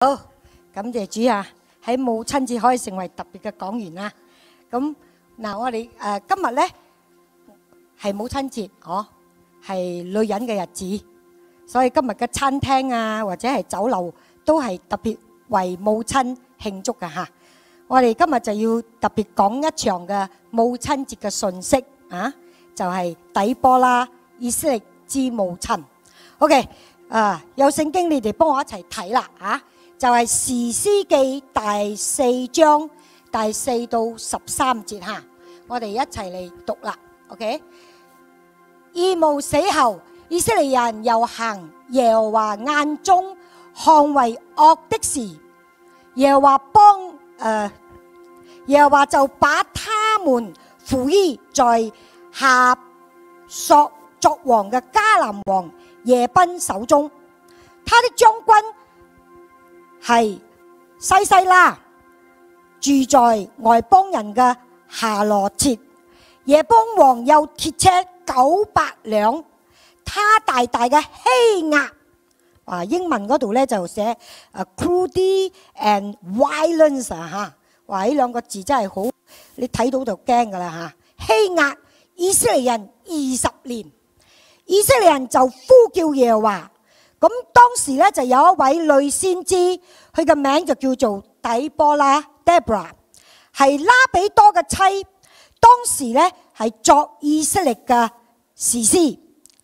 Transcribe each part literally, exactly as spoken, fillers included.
好，感謝主啊！喺母親節可以成為特別嘅講員啦。咁嗱，我哋誒今日咧係母親節，哦，係女人嘅日子，所以今日嘅餐廳啊或者係酒樓都係特別為母親慶祝㗎嚇。我哋今日就要特別講一場嘅母親節嘅信息啊，就係底波拉以色列之母親。OK， 啊有聖經你哋幫我一齊睇啦嚇。就係士師記第四章第四到十三節嚇，我哋一齊嚟讀啦。OK， 以掃死後，以色列人又行耶和華眼中看為惡的事，耶和華幫誒耶和華就把他們付於在下索作王嘅迦南王耶賓手中，他的將軍係西西拉，住在外邦人嘅夏羅設。耶賓王有鐵車九百輛，他大大嘅欺壓。啊，英文嗰度咧就寫誒 cruelty and violence 啊嚇。哇！呢兩個字真係好，你睇到就驚噶啦嚇。欺壓以色列人二十年，以色列人就呼叫耶和華。咁當時咧就有一位女先知，佢嘅名就叫做底波拉 Deborah， 係拉比多嘅妻。當時咧係作以色列嘅士師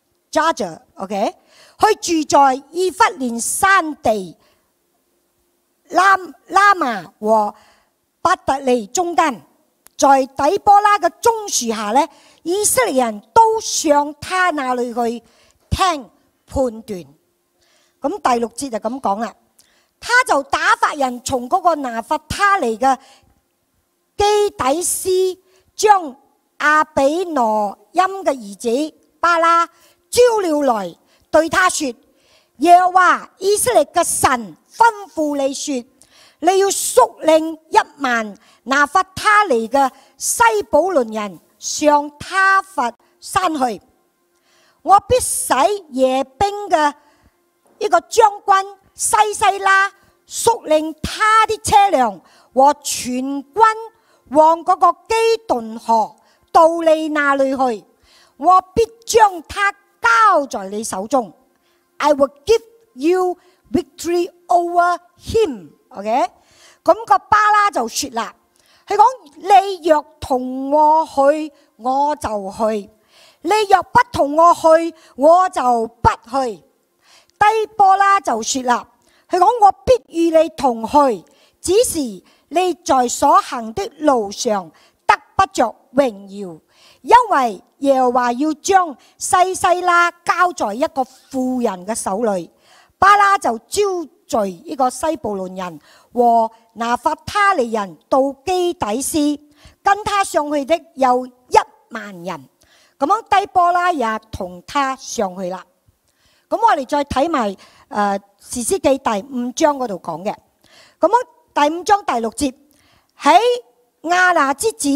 Judge，OK， 佢住在以弗蓮山地拉拉瑪和伯特利中間，在底波拉嘅棕樹下咧，以色列人都上他那裏去聽判斷。咁第六節就咁講啦，他就打發人從嗰個拿弗他利嘅基底斯，將亞比挪音嘅兒子巴拉招了來，對他說：耶和華以色列嘅神吩咐你說，你要率領一萬拿弗他利嘅西布倫人上他弗山去，我必使耶兵嘅呢個將軍西西拉率領他的車輛和全軍往嗰個基頓河到你那裏去，我必將他交在你手中。I will give you victory over him。OK， 咁個巴拉就說啦，佢講你若同我去，我就去；你若不同我去，我就不去。底波拉就說啦，佢講我必與你同去，只是你在所行的路上得不着榮耀，因為耶和華要將西西拉交在一個婦人嘅手裏。巴拉就招聚呢個西布倫人和拿弗他利人到基底斯，跟他上去的有一萬人。咁樣底波拉也同他上去啦。咁我哋再睇埋誒士師記第五章嗰度講嘅。咁樣第五章第六節，喺亞拿之子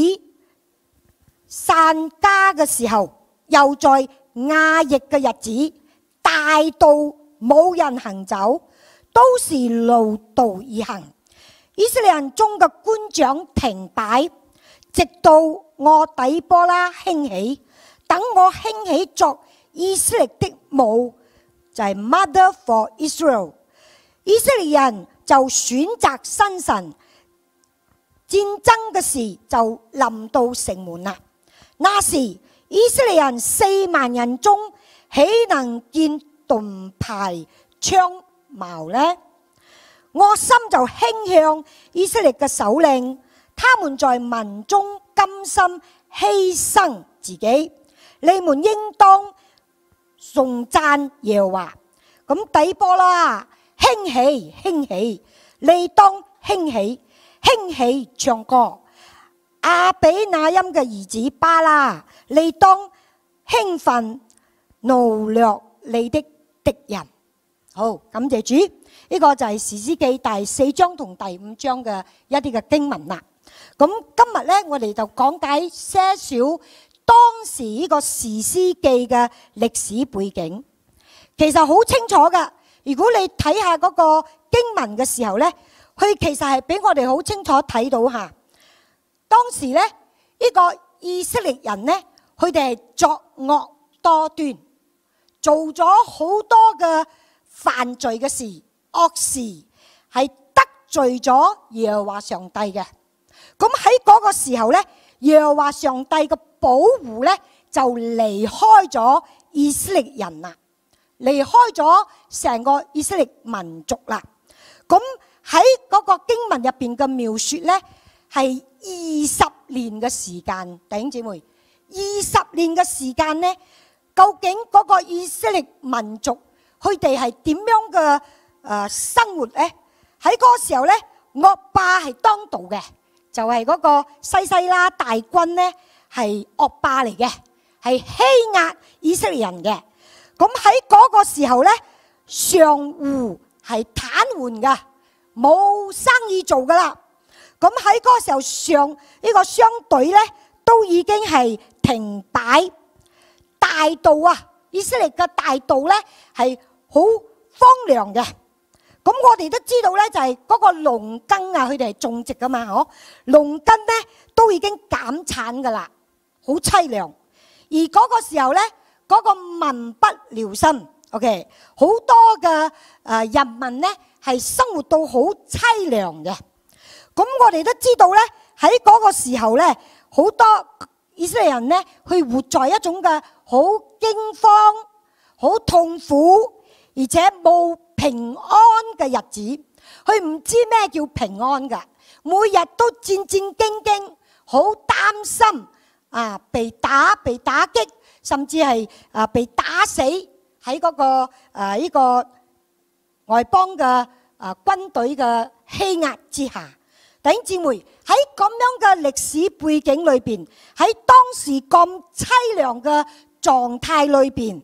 散家嘅時候，又在亞疫嘅日子，大道冇人行走，都是路道而行。以色列人中嘅官長停擺，直到我底波拉興起，等我興起作以色列的母。就係 Mother for Israel， 以色列人就選擇新神，戰爭嘅事就臨到城門啦。那時以色列人四萬人中，豈能見盾牌槍矛呢？我心就傾向以色列嘅首領，他們在民中甘心犧牲自己，你們應當頌讚耶和華。咁底波拉興起興起，你當興起興起唱歌。亞比那音嘅兒子巴拉，你當興奮奴掠你的敵人。好，感謝主，呢、這個就係士師記第四章同第五章嘅一啲嘅經文啦。咁今日咧，我哋就講解些少當時呢個士師記嘅歷史背景，其實好清楚噶。如果你睇下嗰個經文嘅時候咧，佢其實係俾我哋好清楚睇到嚇。當時咧，呢個以色列人咧，佢哋係作惡多端，做咗好多嘅犯罪嘅事、惡事，係得罪咗耶和華上帝嘅。咁喺嗰個時候咧，耶和華上帝嘅保護咧就離開咗以色列人啦，離開咗成個以色列民族啦。咁喺嗰個經文入邊嘅描述咧，係二十年嘅時間，弟兄姊妹，二十年嘅時間咧，究竟嗰個以色列民族佢哋係點樣嘅誒生活咧？喺嗰個時候咧，惡霸係當道嘅，就係嗰個西西拉大軍咧係惡霸嚟嘅，係欺壓以色列人嘅。咁喺嗰個時候咧，商戶係癱瘓噶，冇生意做噶啦。咁喺嗰個時候，上呢個商隊咧都已經係停擺，大道啊，以色列嘅大道咧係好荒涼嘅。咁我哋都知道咧，就係嗰個農耕啊，佢哋係種植噶嘛，嗬，農耕咧都已經減產噶啦，好凄涼。而嗰個時候咧，嗰個民不聊生 ，OK， 好多嘅誒人民咧係生活到好凄涼嘅。咁我哋都知道咧，喺嗰個時候咧，好多以色列人咧，佢活在一種嘅好驚慌、好痛苦，而且冇平安嘅日子。佢唔知咩叫平安㗎，每日都戰戰兢兢，好擔心啊，被打、被打擊，甚至係啊被打死喺嗰個誒呢個外邦嘅啊軍隊嘅欺壓之下。弟兄姊妹，喺咁樣嘅歷史背景裏邊，喺當時咁凄涼嘅狀態裏邊，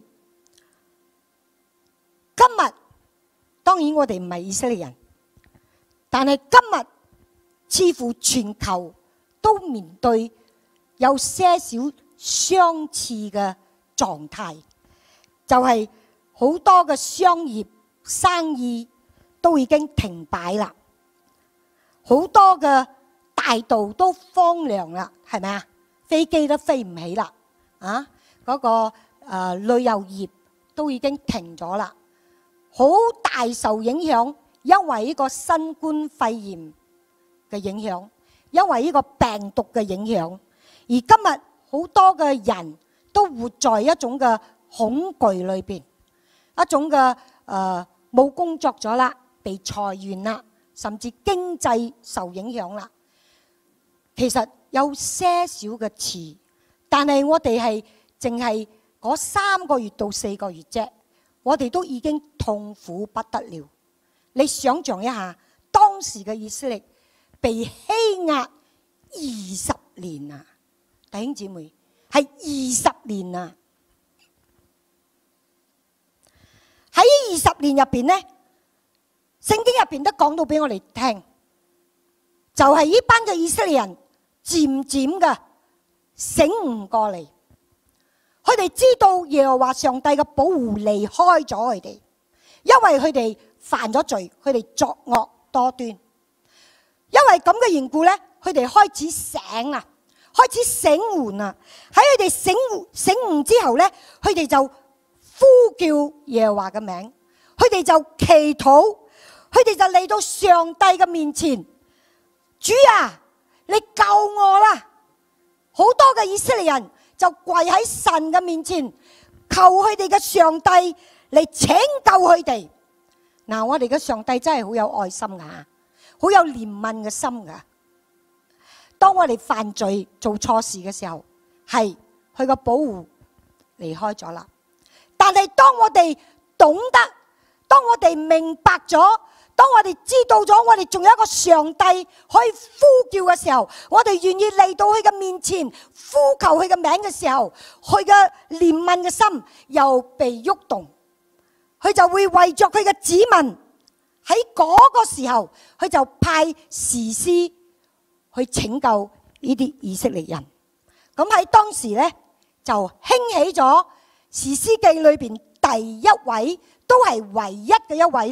今日當然我哋唔係以色列人，但係今日似乎全球都面對有些少相似嘅狀態，就係好多嘅商業生意都已經停擺啦。好多嘅大道都荒涼啦，係咪啊？飛機都飛唔起啦，啊！嗰個誒旅遊業都已經停咗啦，好大受影響，因為呢個新冠肺炎嘅影響，因為呢個病毒嘅影響，而今日好多嘅人都活在一種嘅恐懼裏邊，一種嘅誒冇工作咗啦，被裁員啦。甚至經濟受影響啦。其實有些少嘅詞，但係我哋係淨係嗰三個月到四個月啫，我哋都已經痛苦不得了。你想象一下，當時嘅以色列被欺壓二十年啊，弟兄姊妹，係二十年啊！喺二十年入邊呢，聖經入邊都講到俾我哋聽，就係呢班嘅以色列人漸漸嘅醒悟過嚟，佢哋知道耶和華上帝嘅保護離開咗佢哋，因為佢哋犯咗罪，佢哋作惡多端，因為咁嘅緣故咧，佢哋開始醒啦，開始醒悟啦。喺佢哋醒悟醒悟之後咧，佢哋就呼叫耶和華嘅名，佢哋就祈禱。佢哋就嚟到上帝嘅面前，主啊，你救我啦！好多嘅以色列人就跪喺神嘅面前，求佢哋嘅上帝嚟拯救佢哋。嗱，我哋嘅上帝真係好有愛心噶，好有憐憫嘅心噶。當我哋犯罪做錯事嘅時候，係佢個保護離開咗啦。但係當我哋懂得，當我哋明白咗，當我哋知道咗，我哋仲有一個上帝可以呼叫嘅時候，我哋願意嚟到佢嘅面前呼求佢嘅名嘅時候，佢嘅憐憫嘅心又被喐動，佢就會為着佢嘅子民喺嗰個時候，佢就派士師去拯救呢啲以色列人。咁喺當時咧，就興起咗士師記裏邊第一位，都係唯一嘅一位咧，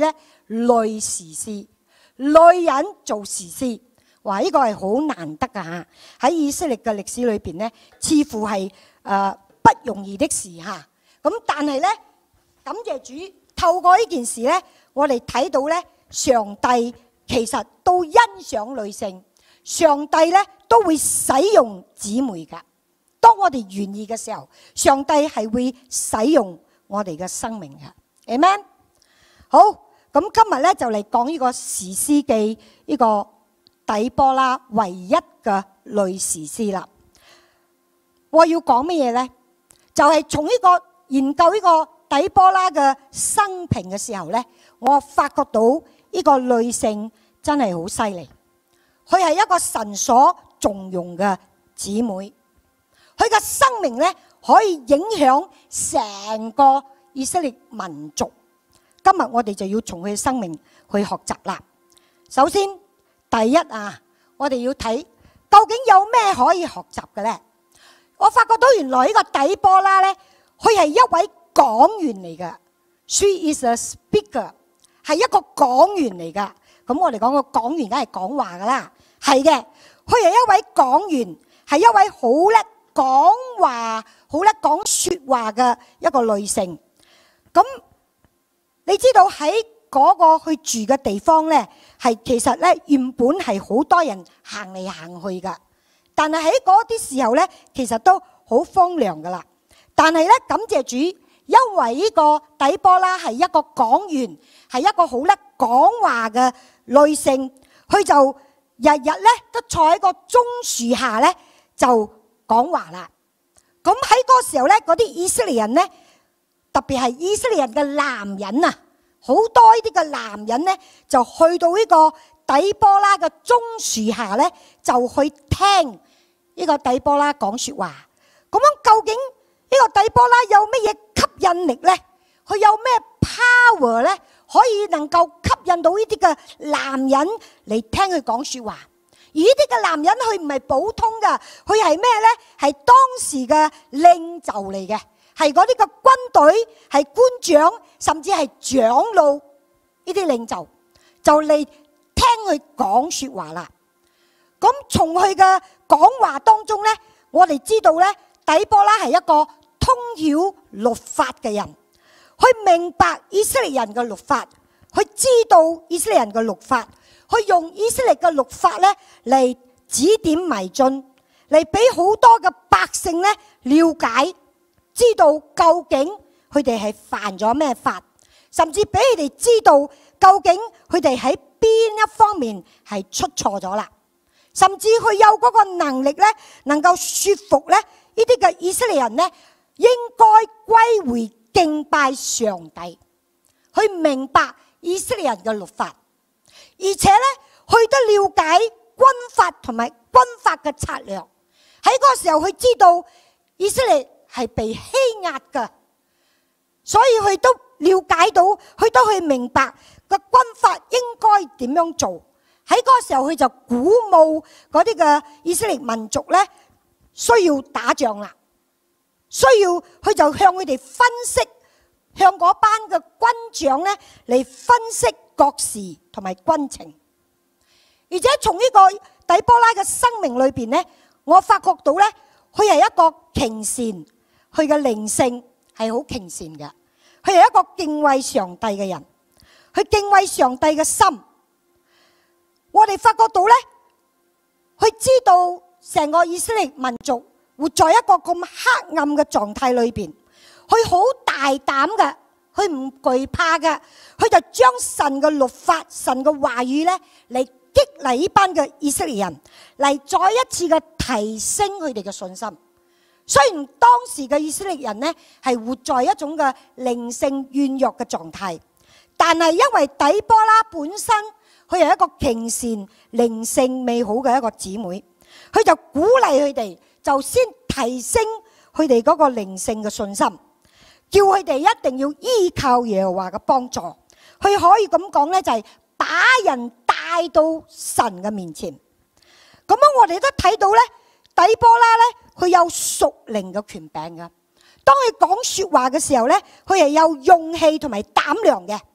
女士師，女人做士師。哇！呢個係好難得㗎嚇，喺以色列嘅歷史裏邊咧，似乎係誒、呃、不容易的事嚇。咁但係咧，感謝主，透過呢件事咧，我哋睇到咧，上帝其實都欣賞女性，上帝咧都會使用姊妹㗎。當我哋願意嘅時候，上帝係會使用我哋嘅生命㗎。Amen。好，咁今日咧就嚟講呢個士師記呢個底波拉唯一嘅女士師啦。我要講乜嘢呢？就係、是、從呢個研究呢個底波拉嘅生平嘅時候呢，我發覺到呢個女性真係好犀利。佢係一個神所重用嘅姊妹，佢嘅生命呢可以影響成個以色列民族。今日我哋就要從佢嘅生命去學習啦。首先，第一啊，我哋要睇究竟有咩可以學習嘅呢？我發覺到原來呢個底波拉呢，佢係一位講員嚟嘅。She is a speaker， 係一個講員嚟噶。咁我哋講個講員梗係講話噶啦，係嘅。佢係一位講員，係一位好叻講話、好叻講説話嘅一個女性。咁你知道喺嗰個去住嘅地方呢，係其實呢原本係好多人行嚟行去噶，但係喺嗰啲時候呢，其實都好荒涼噶啦。但係呢，感謝主，因為呢個底波拉係一個講員，係一個好叻講話嘅女性，佢就日日呢都坐喺個棕樹下呢就講話啦。咁喺嗰個時候呢，嗰啲以色列人呢，特別係以色列人嘅男人啊，好多呢啲嘅男人呢，就去到呢個底波拉嘅棕樹下呢，就去聽呢個底波拉講説話。咁樣究竟呢個底波拉有乜嘢吸引力呢？佢有咩 power 呢？可以能夠吸引到呢啲嘅男人嚟聽佢講説話。而呢啲嘅男人佢唔係普通㗎，佢係咩呢？係當時嘅領袖嚟嘅。係嗰啲嘅軍隊，係官長，甚至係長老呢啲領袖，就嚟聽佢講説話啦。咁從佢嘅講話當中呢，我哋知道呢，底波拉係一個通曉律法嘅人，佢明白以色列人嘅律法，佢知道以色列人嘅律法，佢用以色列嘅律法呢嚟指點迷津，嚟俾好多嘅百姓呢了解。知道究竟佢哋係犯咗咩法，甚至俾佢哋知道究竟佢哋喺邊一方面係出錯咗啦。甚至佢有嗰個能力咧，能夠說服咧呢啲嘅以色列人咧，應該歸回敬拜上帝。佢明白以色列人嘅律法，而且咧佢都了解軍法同埋軍法嘅策略。喺嗰個時候，佢知道以色列係被欺壓㗎，所以佢都了解到，佢都去明白個軍法應該點樣做。喺嗰個時候，佢就鼓舞嗰啲嘅以色列民族咧，需要打仗啦，需要佢就向佢哋分析，向嗰班嘅軍長咧嚟分析國事同埋軍情。而且從呢個底波拉嘅生命裏邊咧，我發覺到咧，佢係一個虔善。佢嘅靈性係好虔善嘅，佢係一個敬畏上帝嘅人，佢敬畏上帝嘅心。我哋發覺到咧，佢知道成個以色列民族活在一個咁黑暗嘅狀態裏邊，佢好大膽嘅，佢唔懼怕嘅，佢就將神嘅律法、神嘅話語咧嚟激勵呢班嘅以色列人，嚟再一次嘅提升佢哋嘅信心。雖然當時嘅以色列人呢係活在一種嘅靈性軟弱嘅狀態，但係因為底波拉本身佢係一個虔善、靈性美好嘅一個姊妹，佢就鼓勵佢哋，就先提升佢哋嗰個靈性嘅信心，叫佢哋一定要依靠耶和華嘅幫助。佢可以咁講呢，就係把人帶到神嘅面前。咁樣我哋都睇到呢，底波拉呢，佢有屬靈嘅權柄嘅。當佢講說話嘅時候呢，佢係有勇氣同埋膽量嘅。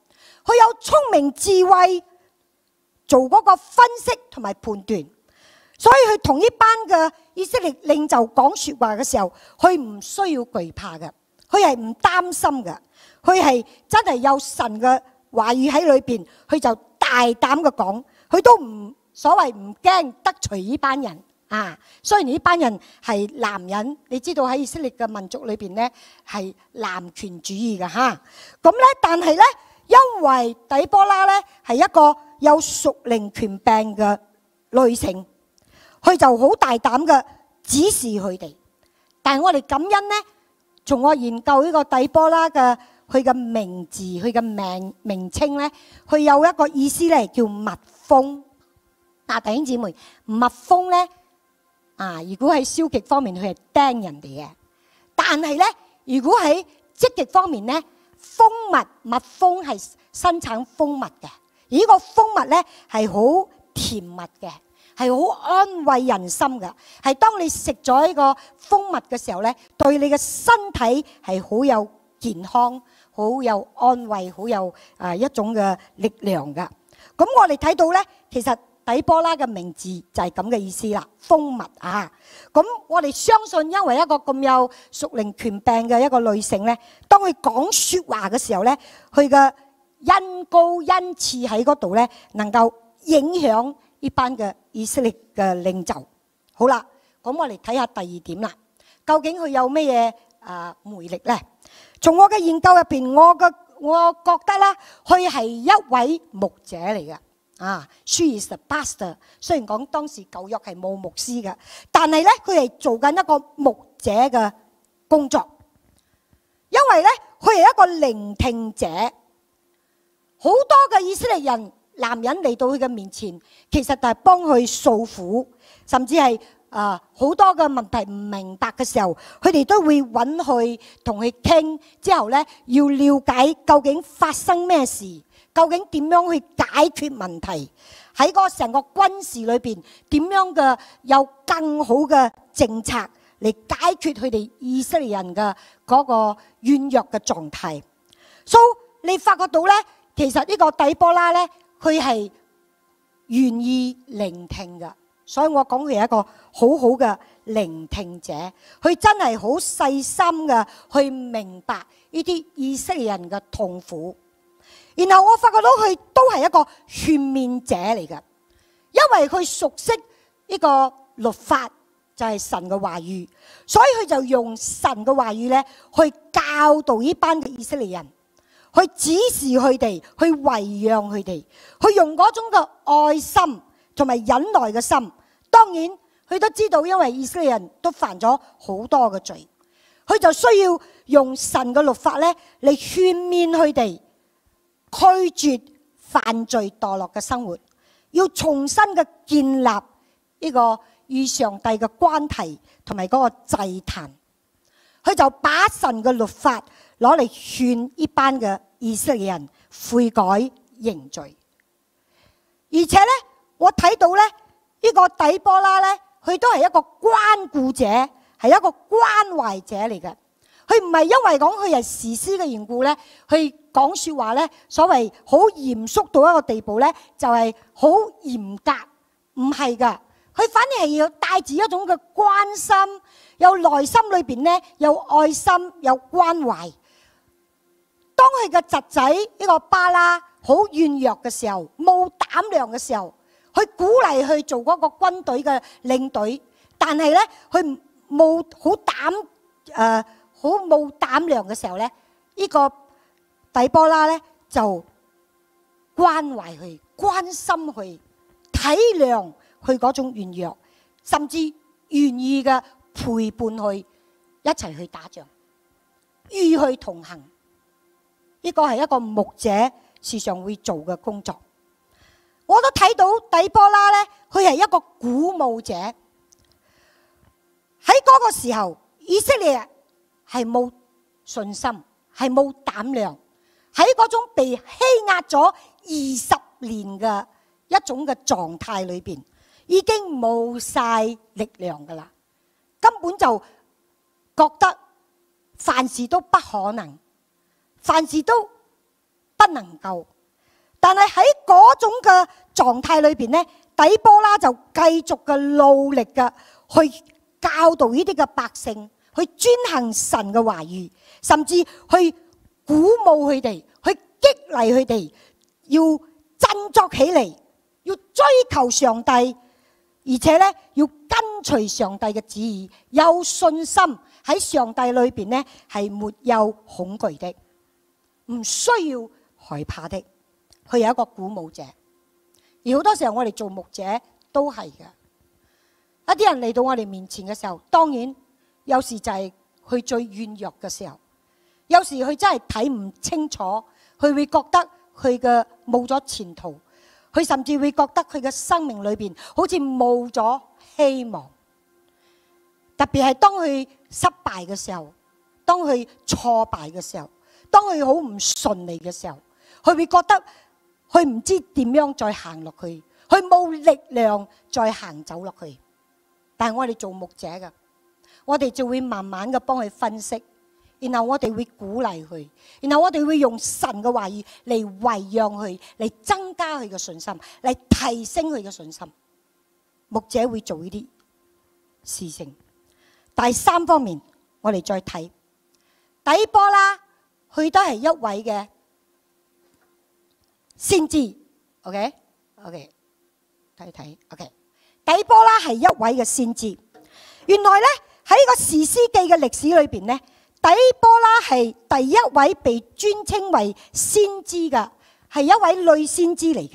佢有聰明智慧做嗰個分析同埋判斷，所以佢同呢班嘅以色列領袖講説話嘅時候，佢唔需要懼怕嘅，佢係唔擔心嘅，佢係真係有神嘅話語喺裏邊，佢就大膽嘅講，佢都唔所謂唔驚得罪呢班人。啊，雖然呢班人係男人，你知道喺以色列嘅民族裏邊咧係男權主義嘅嚇。咁咧，但係咧，因為底波拉咧係一個有屬靈權柄嘅女性，佢就好大膽嘅指示佢哋。但係我哋感恩咧，從我研究呢個底波拉嘅佢嘅名字，佢嘅名名稱咧，佢有一個意思咧叫蜜蜂。嗱，弟兄姊妹，蜜蜂咧。啊！如果喺消極方面，佢係釘人哋嘅；但係咧，如果喺積極方面咧，蜂蜜蜜蜂係生產蜂蜜嘅，而呢個蜂蜜咧係好甜蜜嘅，係好安慰人心嘅。係當你食咗呢個蜂蜜嘅時候咧，對你嘅身體係好有健康、好有安慰、好有啊一種嘅力量嘅。咁我哋睇到咧，其實底波拉嘅名字就係咁嘅意思啦，蜂蜜啊！咁我哋相信，因為一個咁有屬靈權柄嘅一個女性咧，當佢講説話嘅時候咧，佢嘅恩膏恩賜喺嗰度咧，能夠影響呢班嘅以色列嘅領袖。好啦，咁我哋睇下第二點啦，究竟佢有咩嘢啊魅力咧？從我嘅研究入邊，我嘅我覺得啦，佢係一位牧者嚟嘅。啊 ，she is a pastor。雖然講當時舊約係冇牧師嘅，但係咧佢係做緊一個牧者嘅工作，因為咧佢係一個聆聽者。好多嘅以色列人男人嚟到佢嘅面前，其實就係幫佢訴苦，甚至係啊好多嘅問題唔明白嘅時候，佢哋都會揾佢同佢傾，之後咧要了解究竟發生咩事。究竟點樣去解決問題？喺個成個軍事裏邊點樣嘅有更好嘅政策嚟解決佢哋以色列人嘅嗰個軟弱嘅狀態？所以你發覺到咧，其實呢個底波拉咧，佢係願意聆聽嘅。所以我講佢係一個好好嘅聆聽者，佢真係好細心嘅去明白呢啲以色列人嘅痛苦。然後我發覺到佢都係一個勸勉者嚟嘅，因為佢熟悉呢個律法就係神嘅話語，所以佢就用神嘅話語咧去教導呢班嘅以色列人，去指示佢哋，去餵養佢哋，去用嗰種嘅愛心同埋忍耐嘅心。當然佢都知道，因為以色列人都犯咗好多嘅罪，佢就需要用神嘅律法咧嚟勸勉佢哋。拒絕犯罪墮落嘅生活，要重新嘅建立呢個與上帝嘅關係同埋嗰個祭壇。佢就把神嘅律法攞嚟勸呢班嘅以色列人悔改認罪。而且咧，我睇到咧呢個底波拉咧，佢都係一個關顧者，係一個關懷者嚟嘅。佢唔係因為講佢係士師嘅緣故咧，去講説話咧，所謂好嚴肅到一個地步咧，就係好嚴格，唔係噶。佢反而係要帶住一種嘅關心，有內心裏邊咧有愛心，有關懷。當佢嘅侄仔呢個巴拉好軟弱嘅時候，冇膽量嘅時候，佢鼓勵去做嗰個軍隊嘅領隊，但係咧佢冇好膽誒。好冇膽量嘅時候咧，呢個底波拉咧就關懷佢、關心佢、體諒佢嗰種軟弱，甚至願意嘅陪伴佢一齊去打仗，與佢同行。呢個係一個牧者時常會做嘅工作。我都睇到底波拉咧，佢係一個鼓舞者。喺嗰個時候，以色列係冇信心，係冇膽量，喺嗰種被欺壓咗二十年嘅一種嘅狀態裏邊，已經冇晒力量噶啦，根本就覺得凡事都不可能，凡事都不能夠， 但係喺嗰種嘅狀態裏邊咧，底波拉就繼續嘅努力嘅去教導呢啲嘅百姓，去遵行神嘅話語，甚至去鼓舞佢哋，去激勵佢哋，要振作起嚟，要追求上帝，而且咧要跟隨上帝嘅旨意，有信心喺上帝裏邊咧係沒有恐懼的，唔需要害怕的。佢有一個鼓舞者，而好多時候我哋做牧者都係嘅。一啲人嚟到我哋面前嘅時候，當然有時就係佢最軟弱嘅時候，有時佢真係睇唔清楚，佢會覺得佢嘅冇咗前途，佢甚至會覺得佢嘅生命裏邊好似冇咗希望。特別係當佢失敗嘅時候，當佢挫敗嘅時候，當佢好唔順利嘅時候，佢會覺得佢唔知點樣再行落去，佢冇力量再行走落去。但係我哋做牧者嘅，我哋就會慢慢嘅幫佢分析，然後我哋會鼓勵佢，然後我哋會用神嘅話語嚟餵養佢，嚟增加佢嘅信心，嚟提升佢嘅信心。牧者會做呢啲事情。第三方面，我哋再睇底波拉，佢都係一位嘅先知。 OK OK 睇睇 OK 底波拉係一位嘅先知。原來咧喺個士師記嘅歷史裏邊咧，底波拉係第一位被尊稱為先知嘅，係一位女先知嚟嘅。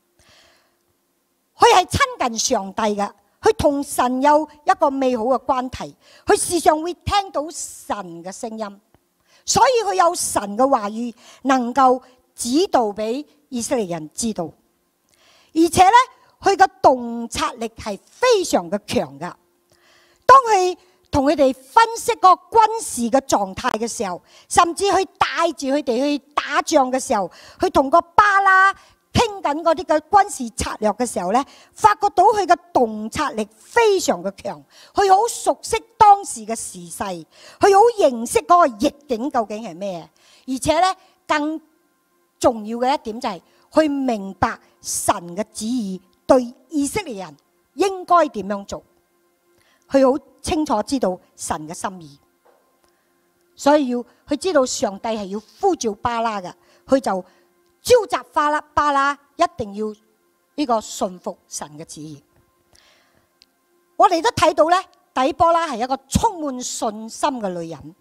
佢係親近上帝嘅，佢同神有一個美好嘅關係，佢時常會聽到神嘅聲音，所以佢有神嘅話語能夠指導俾以色列人知道。而且咧佢嘅洞察力係非常嘅強噶。當佢同佢哋分析個軍事嘅狀態嘅時候，甚至去帶住佢哋去打仗嘅時候，去同個巴拉傾緊嗰啲嘅軍事策略嘅時候咧，發覺到佢嘅洞察力非常嘅強，佢好熟悉當時嘅時勢，佢好認識嗰個逆境究竟係咩，而且咧更重要嘅一點就係去明白神嘅旨意對以色列人應該點樣做，佢好清楚知道神嘅心意，所以要佢知道上帝係要呼召巴拉嘅，佢就召集巴拉，巴拉一定要呢個順服神嘅旨意。我哋都睇到咧，底波拉係一個充滿信心嘅女人。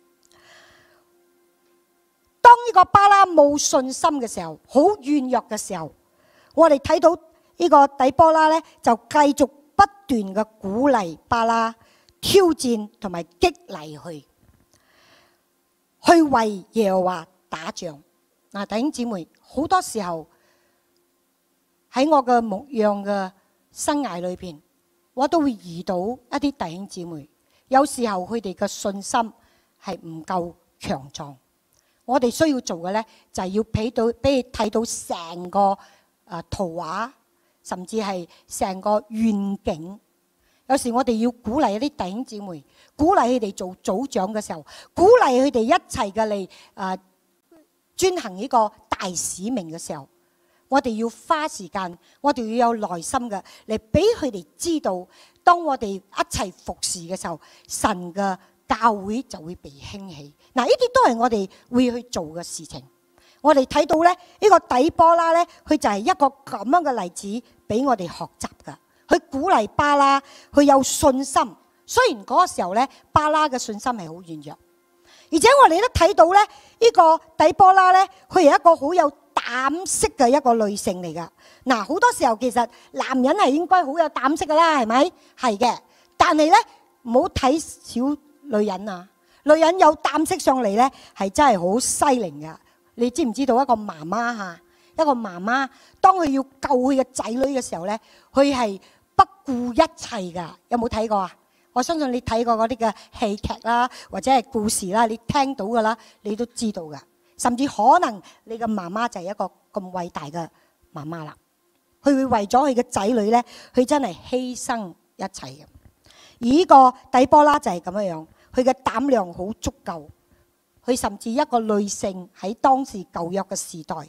當呢個巴拉冇信心嘅時候，好軟弱嘅時候，我哋睇到呢個底波拉咧就繼續不斷嘅鼓勵巴拉，挑戰同埋激勵佢，去為耶和華打仗。嗱，弟兄姊妹，好多時候喺我嘅牧養嘅生涯裏邊，我都會遇到一啲弟兄姊妹，有時候佢哋嘅信心係唔夠強壯。我哋需要做嘅咧，就係要俾到俾你睇到成個誒圖畫，甚至係成個願景。有時我哋要鼓勵一啲弟兄姊妹，鼓勵佢哋做組長嘅時候，鼓勵佢哋一齊嘅嚟誒遵行呢個大使命嘅時候，我哋要花時間，我哋要有耐心嘅嚟俾佢哋知道，當我哋一齊服侍嘅時候，神嘅教會就會被興起。嗱，呢啲都係我哋會去做嘅事情。我哋睇到咧，呢個底波拉咧，佢就係一個咁樣嘅例子俾我哋學習噶。佢鼓勵巴拉，佢有信心。雖然嗰個時候咧，巴拉嘅信心係好軟弱，而且我哋都睇到咧，呢個底波拉咧，佢係一個好有膽識嘅一個女性嚟噶。嗱，好多時候其實男人係應該好有膽識噶啦，係咪？係嘅，但係咧唔好睇小女人啊！女人有膽識上嚟咧，係真係好犀利噶。你知唔知道一個媽媽嚇，一個媽媽當佢要救佢嘅仔女嘅時候咧，佢係不顧一切噶。有冇睇過啊？我相信你睇過嗰啲嘅戲劇啦，或者係故事啦，你聽到噶啦，你都知道噶。甚至可能你嘅媽媽就係一個咁偉大嘅媽媽啦。佢會為咗佢嘅仔女咧，佢真係犧牲一切嘅。而呢個底波拉就係咁樣樣，佢嘅膽量好足夠。佢甚至一個女性喺當時舊約嘅時代，佢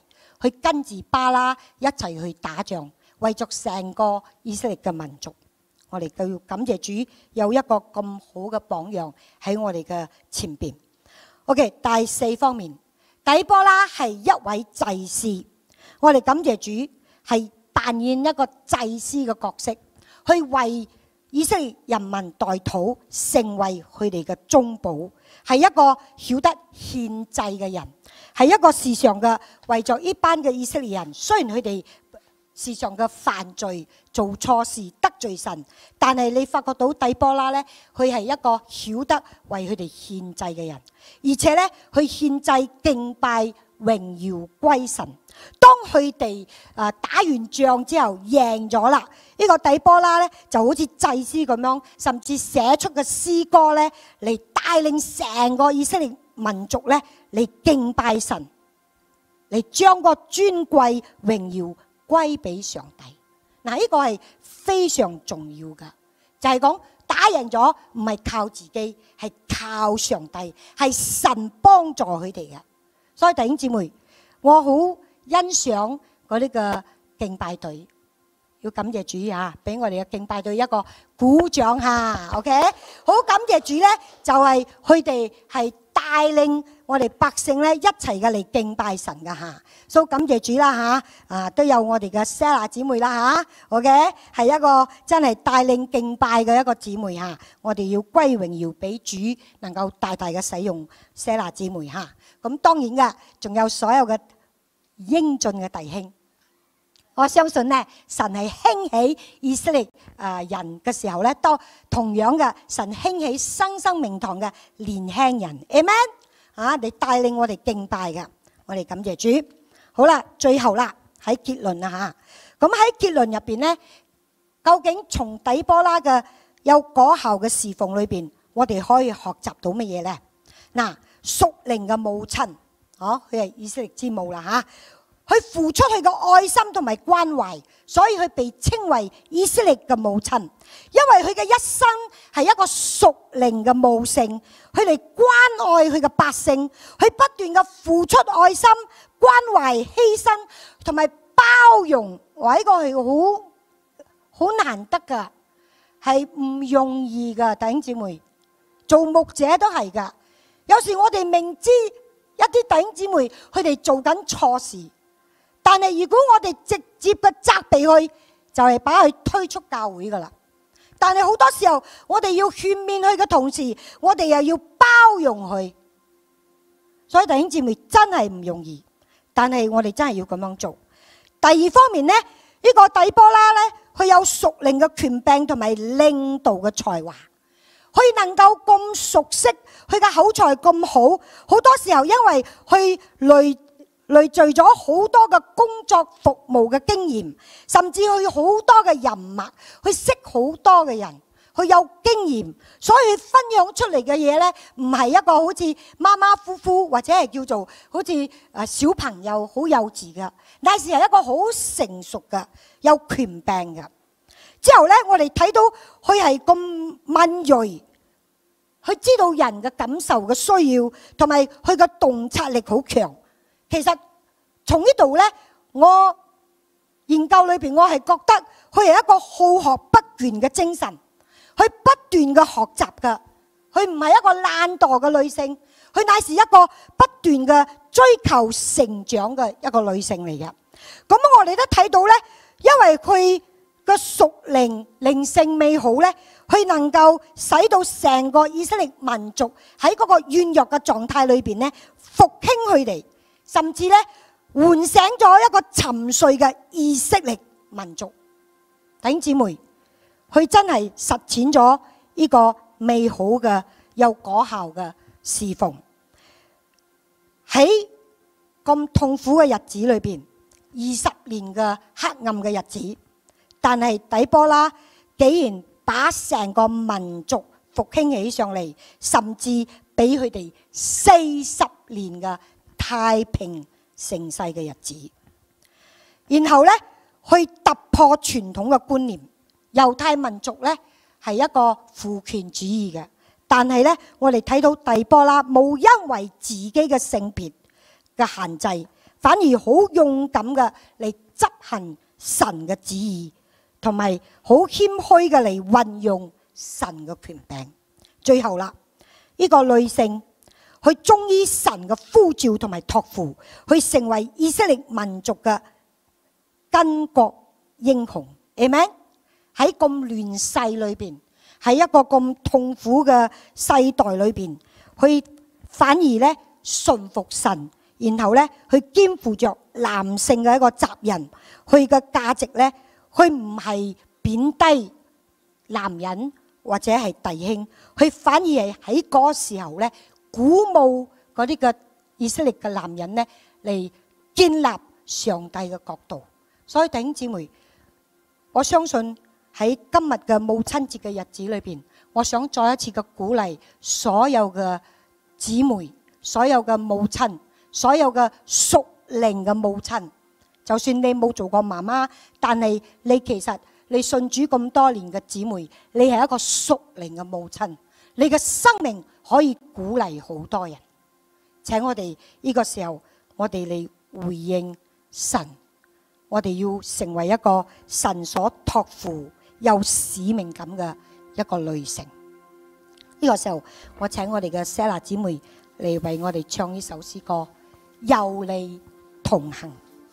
去跟住巴拉一齊去打仗，為咗成個以色列嘅民族。我哋都要感謝主有一個咁好嘅榜樣喺我哋嘅前邊。OK， 第四方面，底波拉係一位祭司，我哋感謝主係扮演一個祭司嘅角色，去為以色列人民代禱，成為佢哋嘅中保，係一個曉得獻祭嘅人，係一個時常嘅為咗呢班嘅以色列人，雖然佢哋時常嘅犯罪、做錯事、得罪神，但係你發覺到底波拉呢，佢係一個曉得為佢哋獻祭嘅人，而且呢，佢獻祭敬拜榮耀歸神。當佢哋誒打完仗之後贏咗啦，呢個底波拉呢就好似祭司咁樣，甚至寫出嘅詩歌呢嚟帶領成個以色列民族呢嚟敬拜神，嚟將個尊貴榮耀歸俾上帝。嗱，呢個係非常重要噶，就係講打贏咗唔係靠自己，係靠上帝，係神幫助佢哋嘅。所以弟兄姊妹，我好欣賞嗰啲嘅敬拜隊，要感謝主啊，俾我哋嘅敬拜隊一個鼓掌下 ，OK？ 好感謝主咧，就係佢哋係帶領我哋百姓咧一齊嘅嚟敬拜神噶吓，所以感謝主啦吓，啊都有我哋嘅 Sarah 姊妹啦吓 ，OK？ 係一個真係帶領敬拜嘅一個姊妹吓，我哋要歸榮耀俾主，能夠大大嘅使用 Sarah 姊妹吓。咁當然噶，仲有所有嘅英俊嘅弟兄，我相信咧，神係興起以色列誒人嘅時候咧，都同樣嘅神興起新生命堂嘅年輕人 ，Amen 啊！你帶領我哋敬拜嘅，我哋感謝主。好啦，最後啦，喺結論啦嚇。咁喺結論入邊咧，究竟從底波拉嘅有果效嘅侍奉裏邊，我哋可以學習到乜嘢咧？嗱，屬靈嘅母親。哦，佢係以色列之母啦嚇，佢付出佢嘅愛心同埋關懷，所以佢被稱為以色列嘅母親。因為佢嘅一生係一個屬靈嘅母性，佢嚟關愛佢嘅百姓，佢不斷嘅付出愛心、關懷、犧牲同埋包容，哇！呢個係好好難得噶，係唔容易噶，弟兄姊妹，做牧者都係噶。有時我哋明知一啲弟兄姊妹佢哋做緊錯事，但係如果我哋直接嘅責備佢，就係把佢推出教會噶啦。但係好多時候我哋要勸勉佢嘅同時，我哋又要包容佢。所以弟兄姊妹真係唔容易，但係我哋真係要咁樣做。第二方面呢，呢個底波拉呢，佢有屬靈嘅權柄同埋領導嘅才華。佢能夠咁熟悉，佢嘅口才咁好，好多時候因為佢累累聚咗好多嘅工作服務嘅經驗，甚至佢好多嘅人脈，佢識好多嘅人，佢有經驗，所以佢分享出嚟嘅嘢呢，唔係一個好似馬馬虎虎或者係叫做好似誒小朋友好幼稚嘅，但是係一個好成熟嘅，有權柄嘅。之後呢，我哋睇到佢係咁敏銳。佢知道人嘅感受嘅需要，同埋佢嘅洞察力好強。其實從呢度呢，我研究裏邊，我係覺得佢係一個好學不倦嘅精神，佢不斷嘅學習㗎。佢唔係一個懶惰嘅女性，佢乃是一個不斷嘅追求成長嘅一個女性嚟嘅。咁我哋都睇到呢，因為佢嘅屬靈靈性美好呢，佢能夠使到成個以色列民族喺嗰個軟弱嘅狀態裏邊呢，復興佢哋，甚至呢喚醒咗一個沉睡嘅以色列民族。弟兄姊妹，佢真係實踐咗呢個美好嘅有果效嘅侍奉。喺咁痛苦嘅日子裏邊，二十年嘅黑暗嘅日子，但係底波拉竟然把成個民族復興起上嚟，甚至俾佢哋四十年嘅太平盛世嘅日子。然後呢，去突破傳統嘅觀念。猶太民族呢係一個父權主義嘅，但係呢，我哋睇到底波拉冇因為自己嘅性別嘅限制， 反而好勇敢嘅嚟執行神嘅旨意，同埋好謙虛嘅嚟運用神嘅權柄。最後啦，呢個女性佢忠於神嘅呼召同埋託付，佢成為以色列民族嘅巾幗英雄。Amen。喺咁亂世裏邊，喺一個咁痛苦嘅世代裏邊，佢反而咧順服神，然後咧佢肩負着男性嘅一個責任。佢嘅價值咧，佢唔係貶低男人或者係弟兄，佢反而係喺嗰個時候咧鼓舞嗰啲嘅以色列嘅男人咧嚟建立上帝嘅國度。所以弟兄姊妹，我相信喺今日嘅母親節嘅日子裏邊，我想再一次嘅鼓勵所有嘅姊妹、所有嘅母親、所有嘅屬靈嘅母親，就算你冇做過媽媽，但係你其實你信主咁多年嘅姊妹，你係一個屬靈嘅母親，你嘅生命可以鼓勵好多人。請我哋呢個時候，我哋嚟回應神，我哋要成為一個神所託付有使命感嘅一個女性。呢個時候，我請我哋嘅 Sara 姊妹嚟為我哋唱呢首詩歌《有你同行》。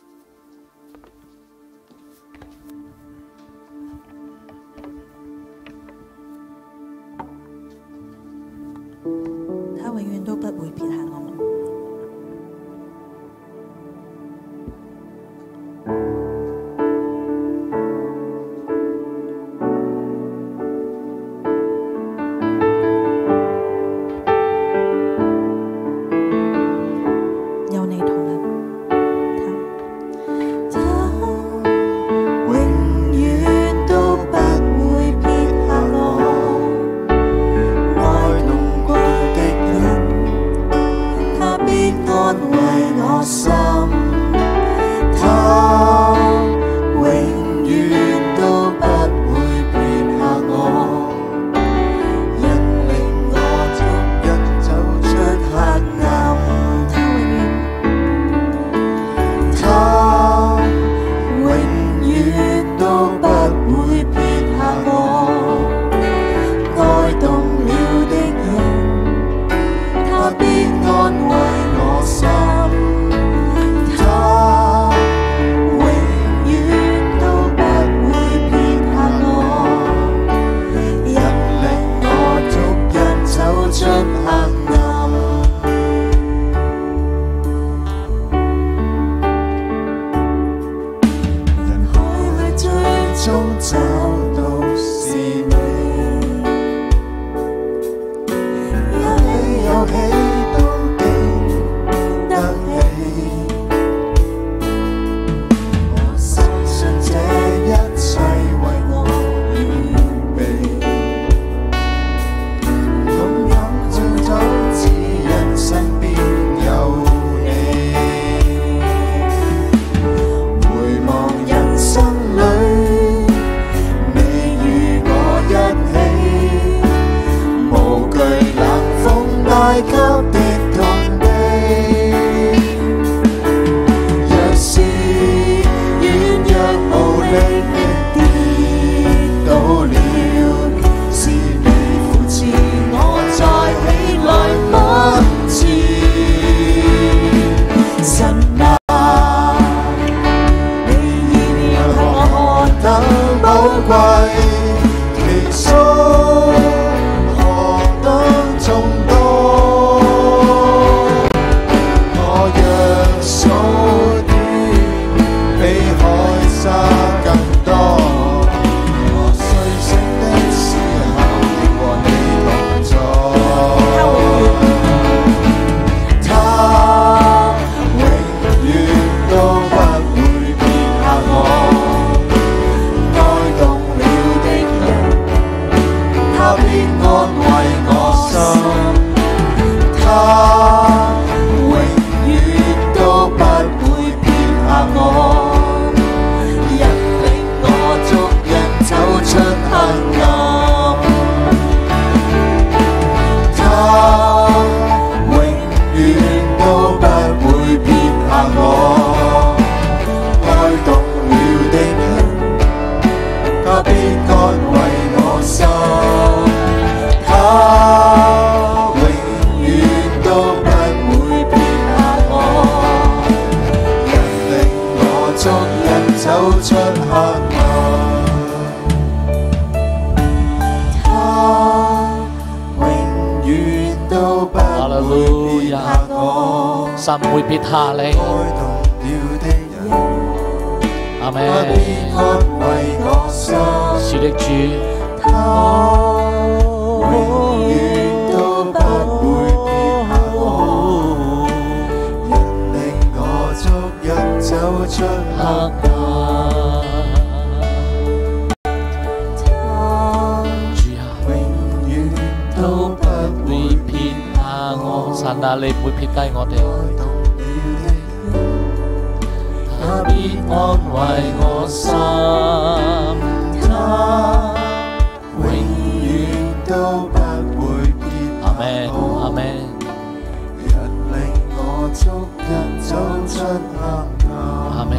他永遠都不會撇下我。 必安慰我心。他永遠都不會撇下我，引領我逐日走出黑暗。他永遠都不會撇下我， 神唔會撇下你。 愛動了的人， 阿們。 他必安慰我心。 是的，主。 他永遠都不會撇下我，引領我逐日走出黑暗。 主啊， 永遠都不會撇下我。 神啊，你唔會撇低我哋。 他必安慰我心。他永遠都不會撇下阿們，阿們。 引領我逐日走出黑暗。 阿們。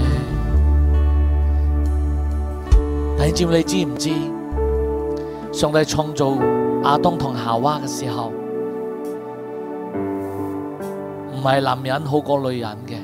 弟兄姊妹，你知唔知上帝創造亞當同夏娃嘅時候，唔係男人好過女人嘅。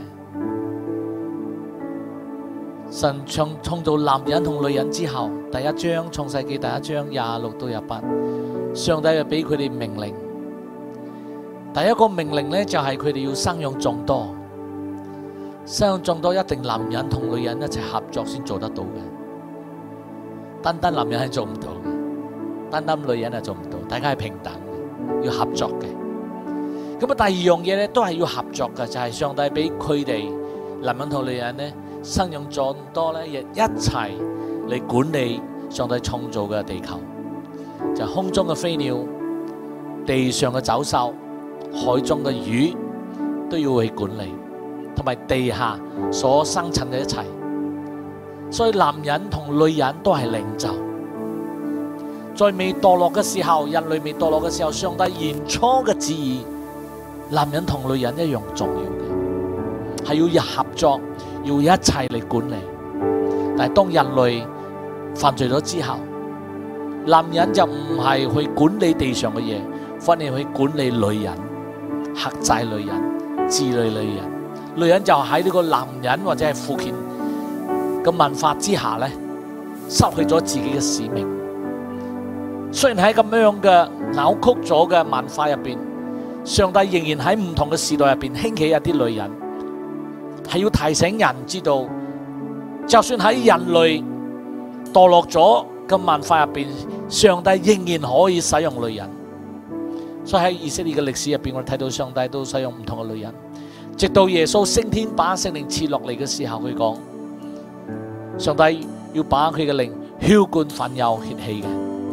神創創造男人同女人之後，第一章創世記第一章廿六到廿八，上帝就俾佢哋命令。第一個命令呢，就係佢哋要生養眾多，生養眾多一定男人同女人一齊合作先做得到嘅，單單男人係做唔到嘅，單單女人係做唔到，大家係平等嘅，要合作嘅。咁啊，第二樣嘢呢，都係要合作嘅，就係上帝俾佢哋男人同女人呢，生養眾多咧，亦一齊嚟管理上帝創造嘅地球，就係空中嘅飛鳥、地上嘅走獸、海中嘅魚都要去管理，同埋地下所生產嘅一切。所以男人同女人都係領袖。在未墮落嘅時候，人類未墮落嘅時候，上帝原初嘅旨意，男人同女人一樣重要嘅，係要有合作。要一齊嚟管理，但係當人類犯罪咗之後，男人就唔係去管理地上嘅嘢，反而去管理女人、克制女人、治理女人。女人就喺呢個男人或者係父權嘅文化之下咧，失去咗自己嘅使命。雖然喺咁樣嘅扭曲咗嘅文化入邊，上帝仍然喺唔同嘅時代入邊興起一啲女人。係要提醒人知道，就算喺人類墮落咗嘅文化入邊，上帝仍然可以使用女人。所以喺以色列嘅歷史入邊，我哋睇到上帝都使用唔同嘅女人，直到耶穌升天把聖靈賜落嚟嘅時候，佢講上帝要把佢嘅靈澆灌凡有血氣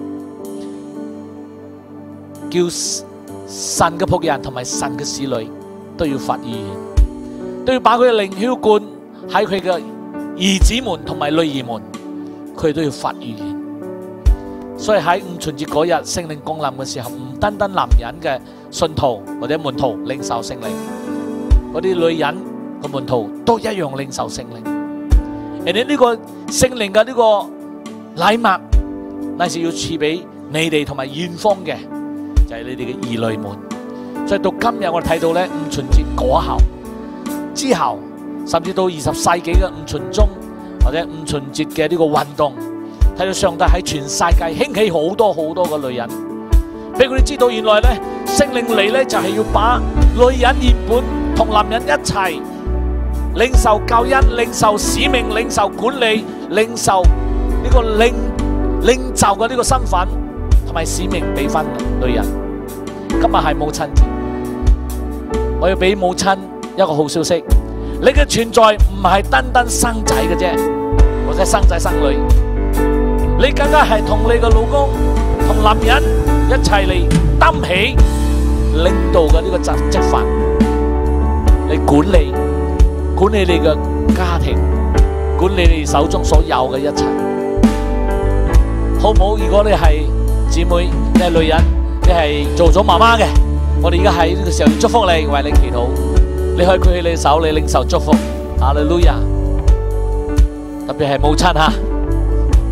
嘅，叫神嘅僕人同埋神嘅使女都要發預言。都要把佢嘅靈澆灌喺佢嘅兒子們同埋女兒們，佢都要發預言。所以喺五旬節嗰日聖靈降臨嘅時候，唔單單男人嘅信徒或者門徒領受聖靈，嗰啲女人嘅門徒都一樣領受聖靈。人哋呢個聖靈嘅呢個禮物，乃是要賜俾你哋同埋遠方嘅，就係你哋嘅兒女們。所以到今日我哋睇到咧，五旬節過後。之後，甚至到二十世紀嘅五旬宗或者五旬節嘅呢個運動，睇到上帝喺全世界興起好多好多嘅女人，俾佢哋知道原來咧聖靈嚟咧就係要把女人原本同男人一齊領受救恩、領受使命、領受管理、領受呢個領領袖嘅呢個身份同埋使命俾翻女人。今日係母親節，我要俾母親一個好消息，你嘅存在唔係單單生仔嘅啫，或者生仔生女，你更加係同你嘅老公、同男人一齊嚟擔起領導嘅呢個職職份，嚟管理管理你嘅家庭，管理你手中所有嘅一切，好唔好？如果你係姊妹，你係女人，你係做咗媽媽嘅，我哋而家喺呢個時候要祝福你，為你祈禱。你可以舉起你手，你領受祝福，哈利路亞！特別係母親吓，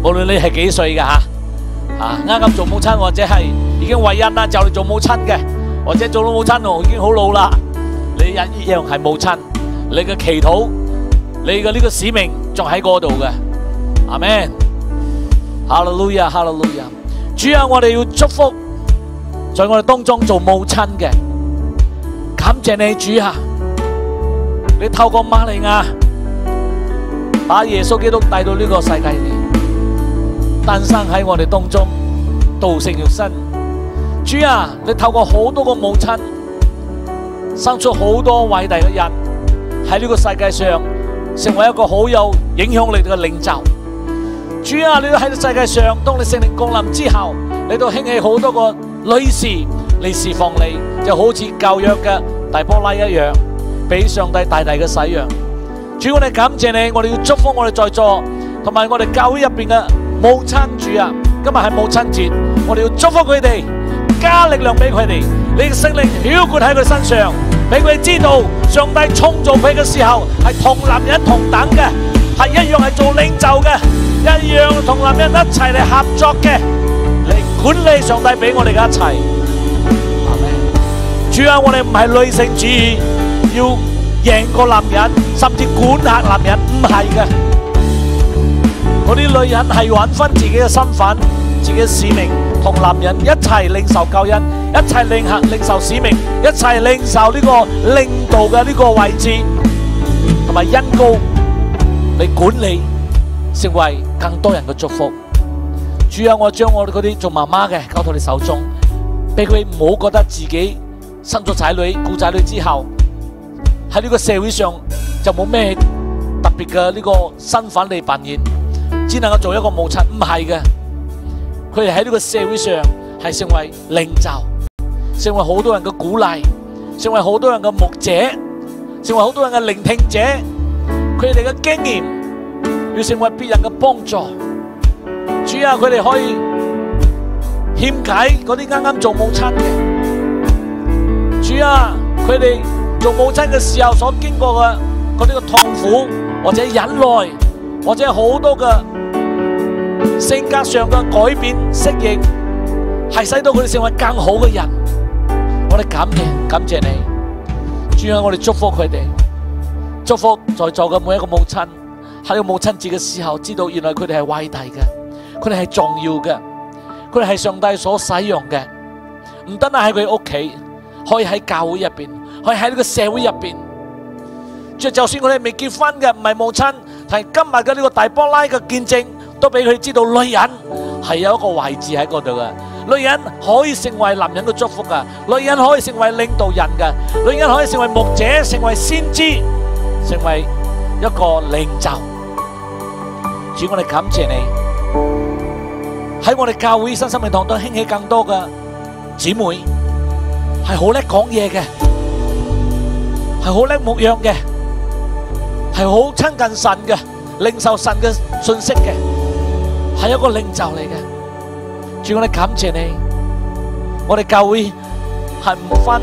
無論你係幾歲嘅嚇，啊啱啱做母親或者係已經懷孕啦，就嚟做母親嘅，或者做到母親喎已經好老啦，你一樣係母親，你嘅祈禱，你嘅呢個使命仲喺嗰度嘅，阿們，哈利路亞，哈利路亞。主啊，我哋要祝福在我哋當中做母親嘅，感謝你主啊！你透過瑪利亞把耶穌基督帶到呢個世界裏，誕生喺我哋當中，道成肉身。主啊，你透過好多個母親生出好多偉大嘅人喺呢個世界上，成為一個好有影響力嘅領袖。主啊，你喺世界上，當你聖靈降臨之後，你都興起好多個女士嚟侍奉你，就好似舊約嘅大波拉一樣，俾上帝大大嘅使用。主，我哋感謝你，我哋要祝福我哋在座同埋我哋教會入邊嘅母親。主啊，今日係母親節，我哋要祝福佢哋，加力量俾佢哋，你嘅聖靈澆灌喺佢身上，俾佢知道上帝創造佢嘅時候係同男人同等嘅，係一樣係做領袖嘅，一樣同男人一齊嚟合作嘅，嚟管理上帝俾我哋嘅一切。阿們。主啊，我哋唔係女性主義，要贏過男人，甚至管轄男人，唔係嘅。嗰啲女人係揾翻自己嘅身份、自己嘅使命，同男人一齊領受救恩，一齊領受領受使命，一齊領受呢個領導嘅呢個位置同埋恩膏嚟管理，成為更多人嘅祝福。主啊，我將我哋嗰啲做媽媽嘅交到你手中，俾佢唔好覺得自己生咗仔女、顧仔女之後，喺呢個社會上就冇咩特別嘅呢個身份嚟扮演，只能夠做一個母親。唔係嘅，佢哋喺呢個社會上係成為領袖，成為好多人嘅鼓勵，成為好多人嘅牧者，成為好多人嘅聆聽者。佢哋嘅經驗要成為別人嘅幫助。主啊，佢哋可以獻解嗰啲啱啱做母親嘅。主啊，佢哋做母親嘅時候所經過嘅嗰啲嘅痛苦，或者忍耐，或者好多嘅性格上嘅改變適應，係使到佢哋成為更好嘅人。我哋感謝感謝你，主啊，我哋祝福佢哋，祝福在座嘅每一個母親，喺呢個母親節嘅時候，知道原來佢哋係偉大嘅，佢哋係重要嘅，佢哋係上帝所使用嘅，唔單係喺佢屋企，可以喺教會入邊，可以喺呢個社會入邊。就就算佢哋未結婚嘅，唔係母親，係今日嘅呢個大波拉嘅見證，都俾佢知道女人係有一個位置喺嗰度嘅。女人可以成為男人嘅祝福噶，女人可以成為領導人噶，女人可以成為牧者，成為先知，成為一個領袖。主，我哋感謝你，喺我哋教會新生命堂都興起更多嘅姊妹，係好叻講嘢嘅，係好叻牧養嘅，係好親近神嘅，領受神嘅信息嘅，係一個領袖嚟嘅。主，我哋感謝你，我哋教會係唔分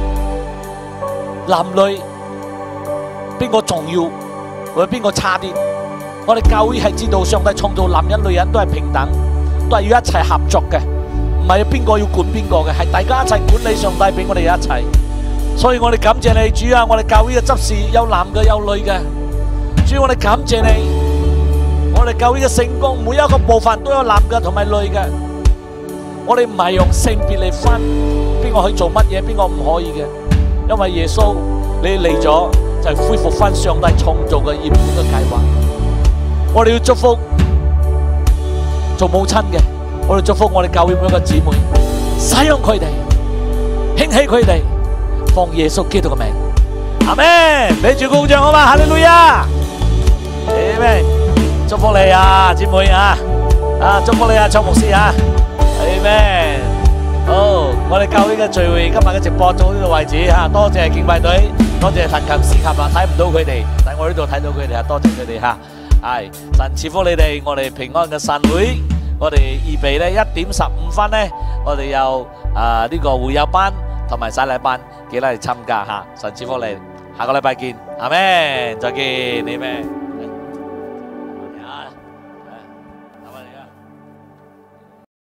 男女邊個重要或者邊個差啲，我哋教會係知道上帝創造男人女人都係平等，都係要一齊合作嘅，唔係邊個要管邊個嘅，係大家一齊管理上帝俾我哋一齊。所以我哋感謝你，主啊！我哋教會嘅執事有男嘅有女嘅，主，我哋感謝你，我哋教會嘅成功每一個部分都有男嘅同埋女嘅。我哋唔係用性別嚟分邊個可以做乜嘢，邊個唔可以嘅，因為耶穌你嚟咗就係恢復翻上帝創造嘅原本嘅計劃。我哋要祝福做母親嘅，我哋祝福我哋教會每一個姊妹，使用佢哋，興起佢哋，奉耶穌基督嘅名，阿們，俾主鼓掌好嘛？哈利路亞，阿們，祝福你啊，姊妹啊，啊，祝福你啊，蔡牧師啊。Amen。好，我哋教會嘅聚會今日嘅直播到呢度為止吓，多謝敬拜隊，多謝彈琴司琴啊，睇唔到佢哋，但我呢度睇到佢哋啊，多謝佢哋吓。係神賜福你哋，我哋平安嘅晨會，我哋預備咧一點十五分咧，我哋有啊呢個會友班同埋洗禮班，記得嚟參加吓。神賜福你，下個禮拜見，阿們，再見，你咩？